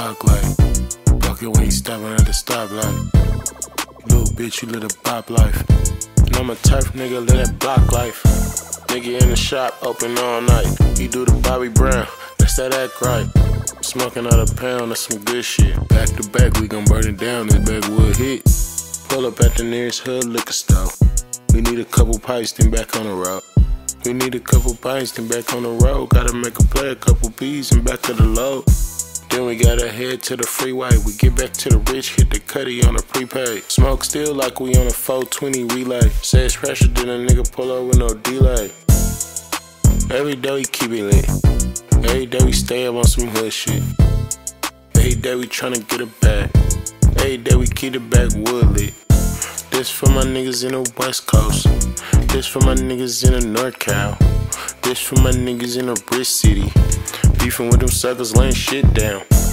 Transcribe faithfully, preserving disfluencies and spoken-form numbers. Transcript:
block light. Bucket when you stopping at the stoplight. Little bitch, you live a bop life. And I'm a turf nigga, live that block life. Nigga in the shop, open all night. He do the Bobby Brown, that's that act right. Smoking out a pound, that's some good shit. Back to back, we gon' burn it down, this backwood hit. Pull up at the nearest hood liquor store. We need a couple pipes, then back on the road. We need a couple pints, then back on the road. Gotta make a play, a couple P's, and back to the low. Then we gotta head to the freeway. We get back to the rich, hit the cutty on a prepaid. Smoke still like we on a four twenty relay. Say it's pressure, then a nigga pull up with no delay. Every day we keep it lit. Every day we stay up on some hood shit. Every day we tryna get it back. Every day we keep the backwood lit. This for my niggas in the West Coast. This for my niggas in the NorCal. This for my niggas in the Rich City. Beefing with them suckers, laying shit down.